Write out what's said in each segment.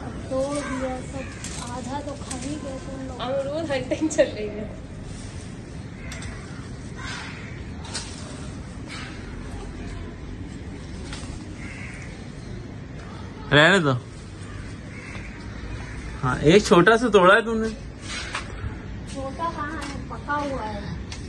अब तो दिया सब आधा तो खा ही गए तुम लोग। हम रोज हंटिंग चल रही है। रहने दो। हाँ, एक छोटा सा तोड़ा है तुमने। छोटा कहाँ है, पका हुआ है।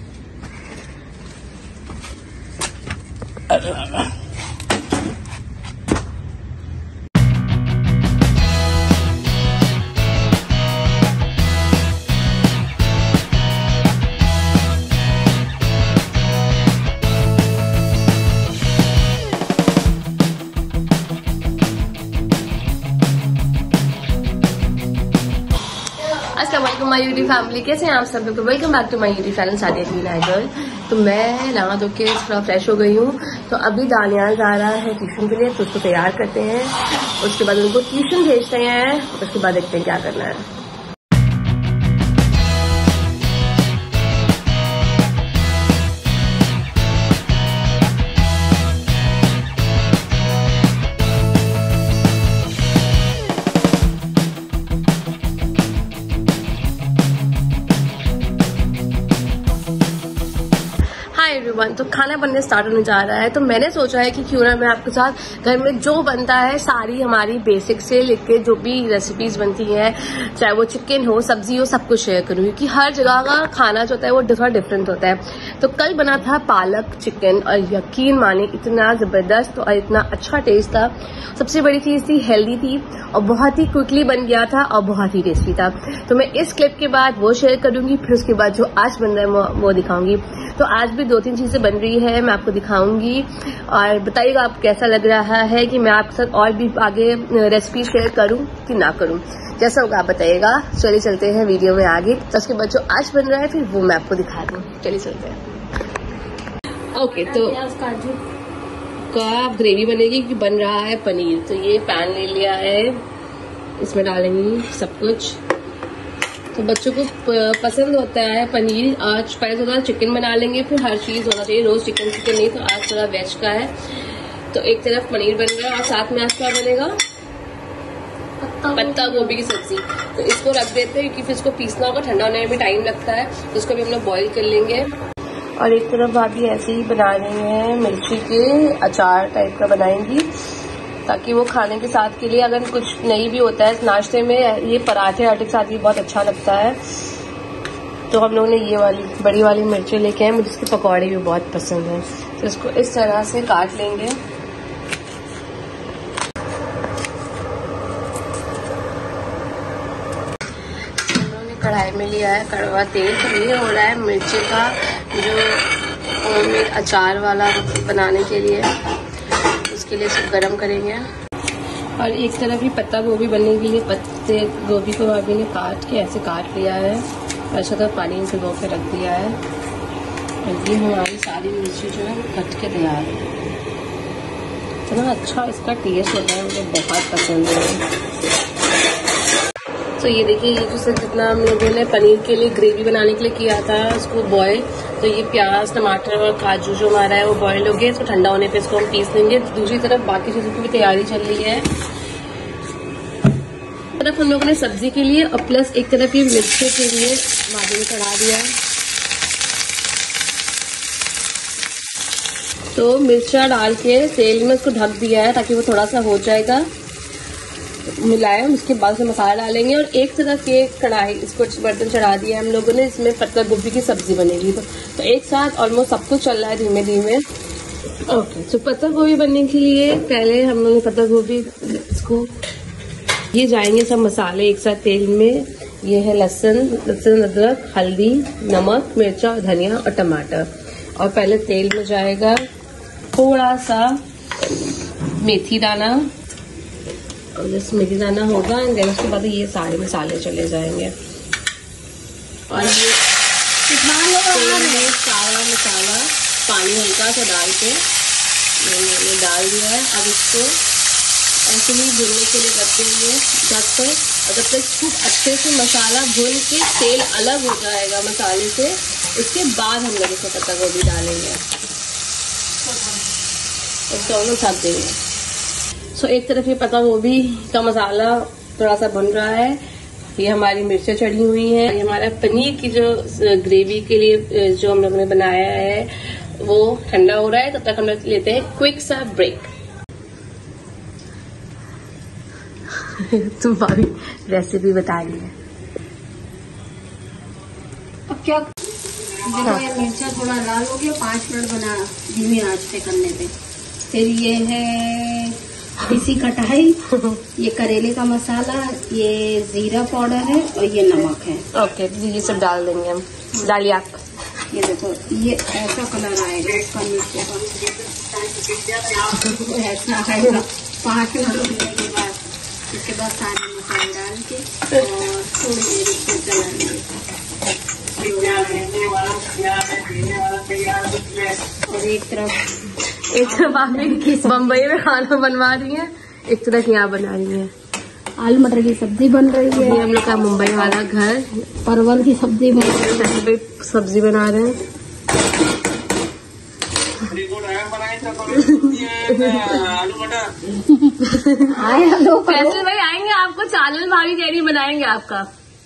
अस्सलामुअलैकुम माय यूट्यूब फैमिली, कैसे हैं आप सब लोग। Welcome back to my YouTube channel Sadia clean eye girl. तो मैं नहा धो के थोड़ा फ्रेश हो गई हूँ। तो अभी दानियाल जा रहा है ट्यूशन के लिए, तो उसको तैयार करते हैं। उसके बाद उनको ट्यूशन भेजते हैं। उसके बाद देखते हैं क्या करना है। एवरीवन, तो खाना बनने स्टार्ट होने जा रहा है। तो मैंने सोचा है कि क्यों ना मैं आपके साथ घर में जो बनता है सारी हमारी बेसिक से लेके जो भी रेसिपीज बनती हैं, चाहे वो चिकन हो, सब्जी हो, सब कुछ शेयर करूँ, क्योंकि हर जगह का खाना जो होता है वो डिफरेंट होता है। तो कल बना था पालक चिकन और यकीन माने इतना जबरदस्त और इतना अच्छा टेस्ट था। सबसे बड़ी चीज थी, हेल्दी थी और बहुत ही क्विकली बन गया था और बहुत ही टेस्टी था। तो मैं इस क्लिप के बाद वो शेयर करूंगी, फिर उसके बाद जो आज बन रहा है वो दिखाऊंगी। तो आज भी 2-3 चीजें बन रही है, मैं आपको दिखाऊंगी और बताइएगा आपको कैसा लग रहा है कि मैं आपके साथ और भी आगे रेसिपी शेयर करूं कि ना करूं। जैसा होगा आप बताइएगा। चलिए चलते हैं वीडियो में आगे। तो उसके बाद जो आज बन रहा है फिर वो मैं आपको दिखा दूं। चलिए चलते हैं। ओके, तो का ग्रेवी बनेगी कि बन रहा है पनीर। तो ये पैन ले लिया है, इसमें डालेंगी सब कुछ। तो बच्चों को पसंद होता है पनीर। आज पहले थोड़ा चिकन बना लेंगे, फिर हर चीज होना चाहिए, रोज चिकन नहीं। तो आज थोड़ा वेज का है। तो एक तरफ पनीर बन रहा है और साथ में आज क्या बनेगा, पत्ता गोभी की सब्जी। तो इसको रख देते हैं क्योंकि फिर इसको पीसना होगा, ठंडा होने में भी टाइम लगता है। तो इसको भी हम लोग बॉईल कर लेंगे। और एक तरफ भाभी ऐसे ही बना रही है, मिर्ची के अचार टाइप का बनाएंगी, ताकि वो खाने के साथ के लिए अगर कुछ नहीं भी होता है नाश्ते में, ये पराठे आटे के साथ भी बहुत अच्छा लगता है। तो हम लोगों ने ये वाली बड़ी वाली मिर्चें लेके आए, मुझे इसके पकौड़े भी बहुत पसंद है। तो इसको इस तरह से काट लेंगे। हम लोगों ने कढ़ाई में लिया है कड़वा तेल। तो ये हो रहा है मिर्ची का जो अचार वाला बनाने के लिए, उसके लिए इसको गरम करेंगे। और एक तरफ ही पत्ता गोभी बनने के लिए पत्ते गोभी को भाभी ने काट के ऐसे काट लिया है, अच्छा तो पानी में भिगो के रख दिया है। और ये हमारी सारी मिर्ची जो है कट के तैयार है। इतना अच्छा इसका टेस्ट होता है, मुझे बहुत पसंद है। तो ये देखिए, ये जो जितना हम लोगों ने पनीर के लिए ग्रेवी बनाने के लिए किया था उसको बॉयल, तो ये प्याज टमाटर और काजू जो हमारा है वो बॉयल हो गया। इसको ठंडा होने पे इसको हम पीस लेंगे। दूसरी तरफ बाकी चीजों की भी तैयारी चल रही है। तरफ हम लोगों ने सब्जी के लिए और प्लस एक तरफ ये मिर्ची के लिए भाभी ने चढ़ा दिया। तो मिर्चा डाल के तेल में उसको ढक दिया है ताकि वो थोड़ा सा हो जाएगा मिलाएं। उसके बाद उसमें मसाला डालेंगे। और एक तरफ ये कढ़ाई, इसको बर्तन चढ़ा दिया हम लोगों ने, इसमें पत्ता गोभी की सब्जी बनेगी। तो एक साथ ऑलमोस्ट सब कुछ चल रहा है धीमे धीमे। ओके, तो पत्ता गोभी बनने के लिए पहले हम लोग पत्ता गोभी इसको ये जाएंगे सब मसाले एक साथ तेल में। ये है लहसुन अदरक, हल्दी, नमक, मिर्चा, धनिया और टमाटर। और पहले तेल में जाएगा थोड़ा सा मेथी दाना, और जैसे मेथी दाना होगा एंड देन उसके बाद ये सारे मसाले चले जाएंगे। और ये तेल में सारा मसाला पानी हल्का सा डाल के मैंने डाल दिया है। अब इसको ऐसे ही भूनने के लिए रख देंगे ढक कर। और जब तक खूब अच्छे से मसाला भून के तेल अलग हो जाएगा मसाले से, उसके बाद हम लोग इसमें पत्ता गोभी डालेंगे। दोनों साथ देंगे। सो एक तरफ ये पत्ता गोभी का मसाला थोड़ा सा बन रहा है। ये हमारी मिर्चें चढ़ी हुई हैं। ये हमारा पनीर की जो ग्रेवी के लिए जो हम लोगों ने बनाया है वो ठंडा हो रहा है। तब तक हम लोग लेते हैं क्विक सा ब्रेक। तुम भाभी रेसिपी बता रही है। अब क्या देखो, ये मिर्चा थोड़ा लाल हो गया, 5 मिनट बना धीमी आंच पे करने पे। फिर ये है इसी कटाई, ये करेले का मसाला, ये जीरा पाउडर है और ये नमक है। ओके, ये सब डाल देंगे हम। डालिए आप। ये देखो, ये ऐसा कलर आएगा इसका मिर्चे का, ऐसा आएगा 5 मिनट होने के बाद। इसके बाद सारे मसाले डाल के और थोड़ी देर इसको चलाएंगे। और एक तरफ आप बम्बई में खाना बनवा रही हैं, एक तरफ यहाँ बना रही हैं। आलू मटर की सब्जी बन रही है। ये हम लोग का मुंबई वाला घर। परवल की सब्जी बन रही है। सब्जी बना रहे हैं। आलू फैसल भाई आएंगे, आपको चावल भाभी डेरी बनाएंगे आपका।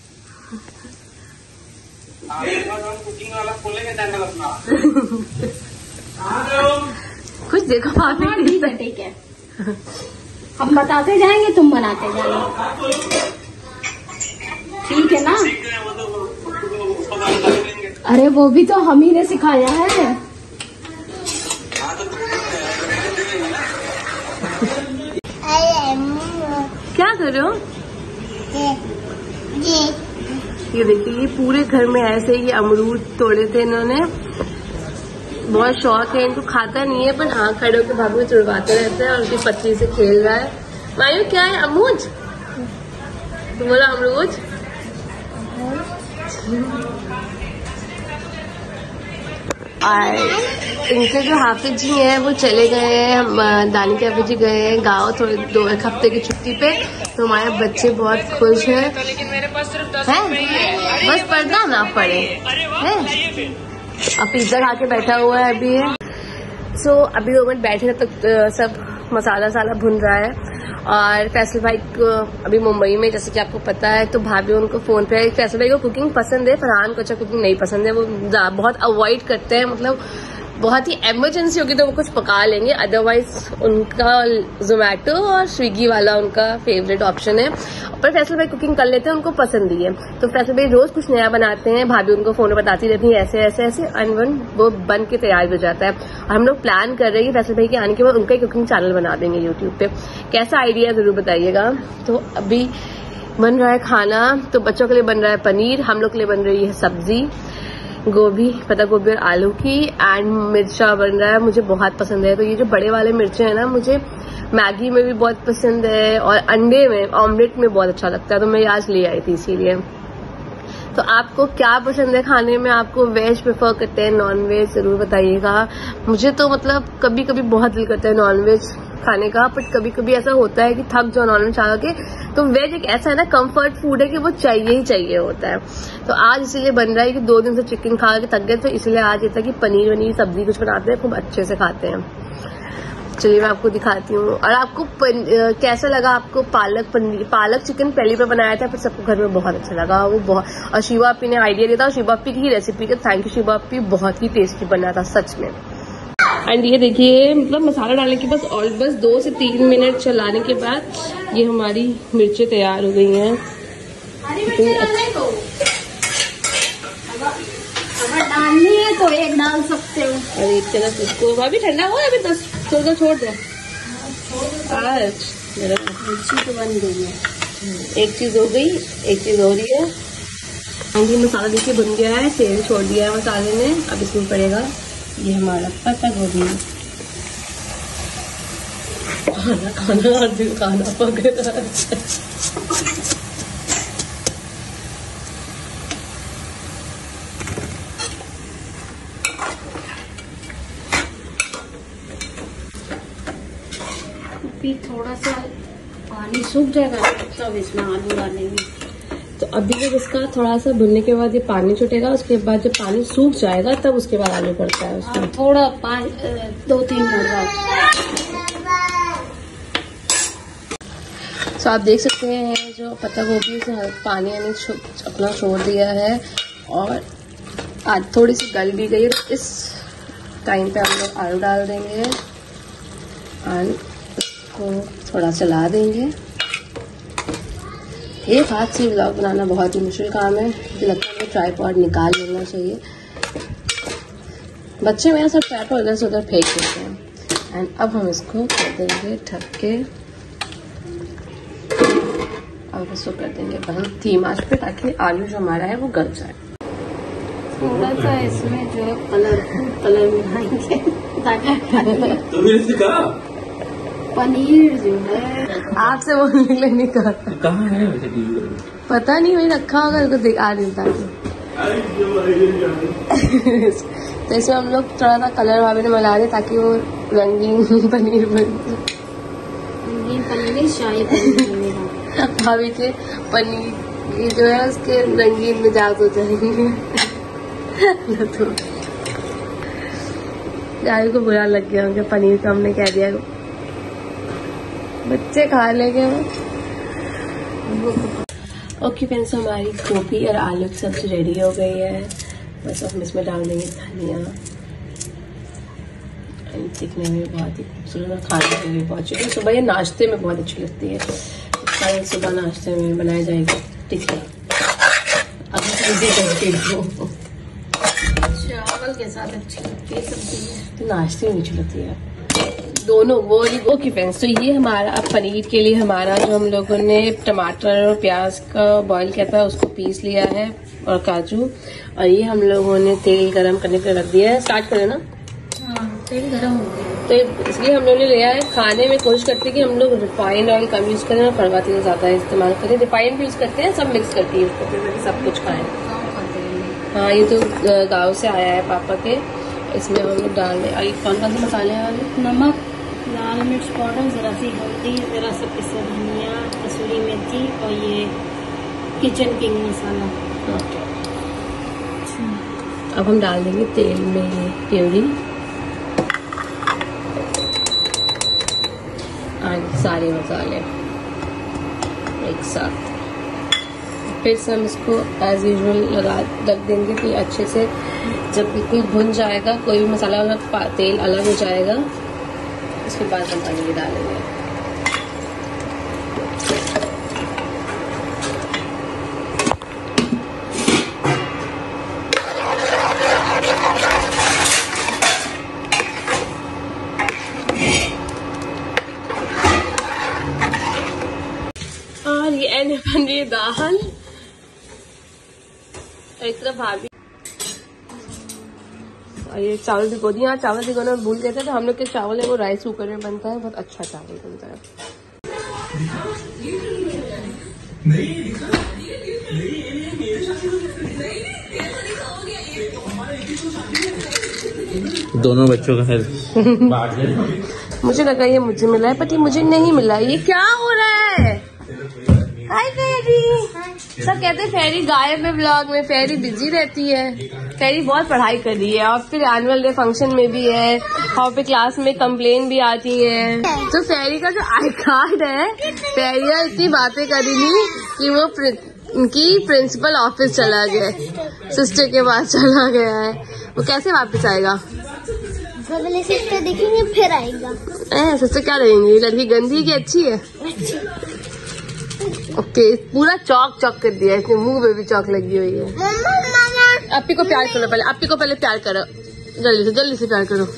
कुछ देखो भाभी। ठीक है, हम बताते जाएंगे, तुम बनाते जाएंगे, ठीक है ना? अरे वो भी तो हम ही ने सिखाया है। क्या कर रहे हो? ये देखिए, ये पूरे घर में ऐसे ही अमरूद तोड़े थे इन्होंने। बहुत शौक है इनको, खाता नहीं है पर हाँ खड़े होकर भाभी को चुड़वाते रहते हैं और उनकी पत्नी से खेल रहा है। मायू क्या है? अमरूद? तुम बोला अमरूद। और इनके जो हाफिज जी हैं वो चले गए हैं, दानी के हाफिज जी गए हैं गाँव थोड़े 1 हफ्ते की छुट्टी पे। तो हमारे बच्चे बहुत खुश हैं। लेकिन मेरे पास सिर्फ 10 रुपए ही है। बस पढ़ना ना पड़े हैं। अब पिज्जा खा के बैठा हुआ है अभी है। सो अभी 2 मिनट बैठे तक सब मसाला भुन रहा है। और फैसल भाई को अभी मुंबई में, जैसे कि आपको पता है, तो भाभी उनको फोन पे, फैसल भाई को कुकिंग पसंद है, फरहान को अच्छा कुकिंग नहीं पसंद है। वो बहुत अवॉइड करते हैं, मतलब बहुत ही इमरजेंसी होगी तो वो कुछ पका लेंगे, अदरवाइज उनका जोमेटो और स्विगी वाला उनका फेवरेट ऑप्शन है। पर फैसल भाई कुकिंग कर लेते हैं, उनको पसंद ही है। तो फैसल भाई रोज कुछ नया बनाते हैं, भाभी उनको फोन में बताती रहती है ऐसे ऐसे ऐसे, अनवन वो बन के तैयार हो जाता है। और हम लोग प्लान कर रहे हैं फैसल भाई के आने के बाद उनका ही कुकिंग चैनल बना देंगे यूट्यूब पे। कैसा आइडिया जरूर बताइएगा। तो अभी बन रहा है खाना, तो बच्चों के लिए बन रहा है पनीर, हम लोग के लिए बन रही है सब्जी, गोभी, पत्ता गोभी और आलू की, एंड मिर्चा बन रहा है। मुझे बहुत पसंद है। तो ये जो बड़े वाले मिर्चे हैं ना, मुझे मैगी में भी बहुत पसंद है और अंडे में, ऑमलेट में बहुत अच्छा लगता है। तो मैं आज ले आई थी इसीलिए। तो आपको क्या पसंद है खाने में? आपको वेज प्रेफर करते हैं, नॉन वेज? जरूर बताइएगा। मुझे तो मतलब कभी कभी बहुत दिल करता है नॉन वेज खाने का, बट कभी कभी ऐसा होता है कि थक जाओ नॉन वेज खा के, तो वेज एक ऐसा है ना कंफर्ट फूड है कि वो चाहिए ही चाहिए होता है। तो आज इसीलिए बन रहा है कि 2 दिन से चिकन खा के थक गए, तो इसलिए आज ये था कि पनीर वनीर सब्जी कुछ बनाते हैं, खूब अच्छे से खाते हैं। चलिए मैं आपको दिखाती हूँ। और आपको कैसा लगा आपको पालक चिकन पहली बार बनाया था, फिर सबको घर में बहुत अच्छा लगा वो बहुत। और शिवा अपी ने आइडिया दिया था, शिवा अपी की रेसिपी का थैंक यू शिवा अपी, बहुत ही टेस्टी बना था सच में। एंड ये देखिए, मतलब मसाला डालने के बस 2 से 3 मिनट चलाने के बाद ये हमारी मिर्चें तैयार हो गई हैं। अगर डालनी है तो एक डाल सकते हो। और एक तरफ इसको अभी ठंडा हुआ है, अभी 10 तो छोड़ दो। आज मिर्ची तो बन गई है। एक चीज हो गई, एक चीज हो रही है। ये मसाला देखिए बन गया है, तेल छोड़ दिया है मसाले ने। अब इसमें पड़ेगा ये हमारा पत्ता गोभी। खाना हर दिन खाना पड़ेगा। थोड़ा सा पानी सूख जाएगा तब इसमें आलू डालेंगे। तो अभी जब इसका थोड़ा सा भुनने के बाद ये पानी छूटेगा, उसके बाद जब पानी सूख जाएगा तब उसके बाद आलू पड़ता है उसमें। थोड़ा 2-3 मिनट बाद। तो आप देख सकते हैं जो पत्ता गोभी से पानी यानी अपना छोड़ दिया है और आज थोड़ी सी गल भी गई है। इस टाइम पे हम लोग आलू डाल देंगे और इसको थोड़ा चला देंगे। एक हाथ से व्लॉग बनाना बहुत ही मुश्किल काम है, मुझे लगता है ट्राइपॉड निकाल लेना चाहिए। बच्चे मेरे सब ट्राइपॉड इधर से उधर फेंक देते हैं। एंड अब हम इसको कर देंगे ढक के, अब इसको कर देंगे बंद धीमी आंच पे ताकि आलू जो हमारा है वो गल जाए। थोड़ा सा इसमें जो है कलर मिलाएंगे ताकि पनीर जो है आपसे बोलने के लिए नहीं कहा, कहाँ है वैसे? पता नहीं वही रखा होगा, उसको दिखा देता है। तो इसमें हम लोग थोड़ा सा कलर भाभी ने मिला दे ताकि वो रंगीन पनीर बन जाए। रंगीन पनीर शाही पनीर बनेगा। भाभी के पनीर ये जो है उसके रंगीन मिजाज हो जाएंगे। तो भाभी को बुरा लग गया उनके पनीर को हमने कह दिया, बच्चे खा लेंगे वो। ओके फ्रेंड्स, हमारी गोभी और आलू की सब्जी रेडी हो गई है। बस अब हम इसमें डाल देंगे धनिया। दिखने में बहुत ही खूबसूरत और खाने में भी बहुत अच्छी है। सुबह ये नाश्ते में बहुत अच्छी लगती है। कल सुबह नाश्ते में बनाई जाएगी टिक्की। अभी चावल के साथ अच्छी लगती है सब्जी, नाश्ते में अच्छी लगती है दोनों वो। ओके फ्रेंड्स, तो ये हमारा अब पनीर के लिए हमारा जो हम लोगों ने टमाटर और प्याज का बॉईल किया था उसको पीस लिया है और काजू, और ये हम लोगों ने तेल गरम करने के लिए रख दिया है। स्टार्ट करें ना? हाँ, तेल गरम हो गया। तो इसलिए हम लोगों ने लिया है। खाने में कोशिश करते हैं कि हम लोग रिफाइंड ऑयल कम यूज करें और कड़वा तेल ज्यादा इस्तेमाल करें। रिफाइंड भी यूज करते हैं, सब मिक्स करती है उसको, सब कुछ खाएं। हाँ, ये तो गाँव से आया है पापा के। इसमें हम लोग डाल दें। और कौन कौन से मसाले हैं? नमक, लाल मिर्च पाउडर, जरा सी हल्दी, जरा सा पिसा धनिया, कसूरी मेथी और ये किचन किंग मसाला। ओके, अब हम डाल देंगे तेल में ये प्यूरी और सारे मसाले एक साथ। फिर से हम इसको एज यूजुअल रख देंगे कि अच्छे से जब बिल्कुल भुन जाएगा, कोई भी मसाला वाला तेल अलग हो जाएगा, उसके बाद हम पनीर डालेंगे। और ये एंड बन रही है दाल। एक तरफ भाभी और ये चावल भिगो दिया। चावल भिगोना भूल गए थे, तो हम लोग के चावल है वो राइस कुकर में बनता है, बहुत अच्छा चावल बनता है। दोनों बच्चों का है। मुझे लगा ये मुझे मिला है, बट ये मुझे नहीं मिला। ये क्या हो रहा है? हाय फेरी। सब कहते हैं फेरी गायब है ब्लॉग में, फेरी बिजी रहती है। फेरी बहुत पढ़ाई कर रही है और फिर एनुअल डे फंक्शन में भी है और फिर क्लास में कंप्लेन भी आती है। तो फेरी का जो आई कार्ड है, फेरिया इतनी बातें कर रही थी कि वो उनकी प्रिंसिपल ऑफिस चला गया, सिस्टर के पास चला गया है। वो कैसे वापस आएगा? बदले सिस्टर देखेंगे फिर आएगा। सिस्टर क्या रहेंगी? लड़की गंदी की अच्छी है? ओके, पूरा चौक चौक कर दिया इसने, मुंह में भी चौक लगी हुई है। अपी को प्यार करो पहले, अपी को पहले प्यार करो, जल्दी से प्यार करो।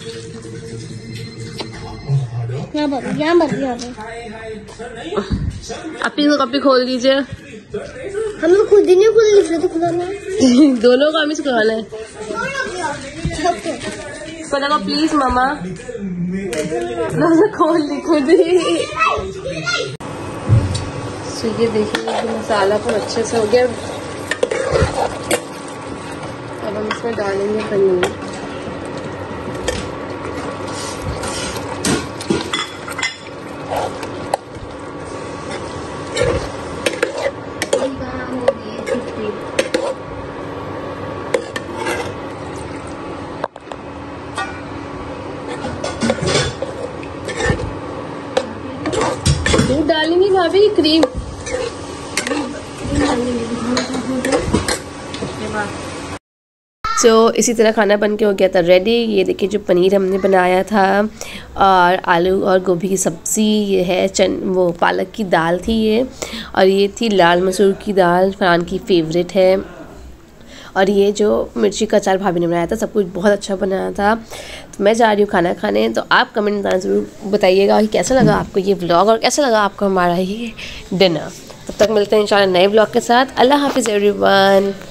अपी को कपी खोल दीजिए। हमें खुद ही नहीं खुद तो खुलाना दोनों को हमें से खुलाना है। पता प्लीज मामा खोल दी खुद ही। तो ये देखिए कि मसाला तो अच्छे से हो गया। अब हम इसमें डालेंगे पनीर। दूध डालेंगी भाभी इसी तरह खाना बन के हो गया था रेडी। ये देखिए जो पनीर हमने बनाया था और आलू और गोभी की सब्ज़ी, ये है वो पालक की दाल थी ये, और ये थी लाल मसूर की दाल, फरहान की फेवरेट है। और ये जो मिर्ची का अचार भाभी ने बनाया था, सब कुछ बहुत अच्छा बनाया था। तो मैं जा रही हूँ खाना खाने। तो आप कमेंट में ज़रूर बताइएगा कि कैसा लगा आपको ये व्लॉग और कैसा लगा आपको हमारा ये डिनर। तब तक मिलते हैं इंशाल्लाह नए व्लॉग के साथ। अल्लाह हाफिज़ एवरीवन।